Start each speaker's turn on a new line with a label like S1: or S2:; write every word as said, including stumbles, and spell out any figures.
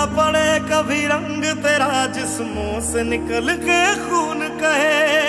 S1: पड़े कभी रंग तेरा जिस्मों से निकल के खून कहे।